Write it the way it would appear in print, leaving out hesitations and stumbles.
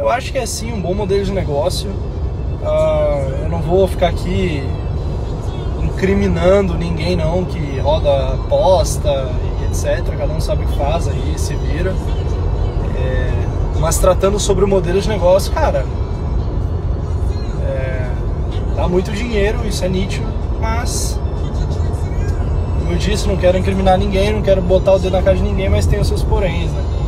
eu acho que é sim um bom modelo de negócio. Eu não vou ficar aqui incriminando ninguém não que roda aposta e etc. Cada um sabe o que faz aí, se vira. Mas tratando sobre o modelo de negócio, cara, dá muito dinheiro, isso é nítido, mas, como eu disse, não quero incriminar ninguém, não quero botar o dedo na cara de ninguém, mas tem os seus poréns, né?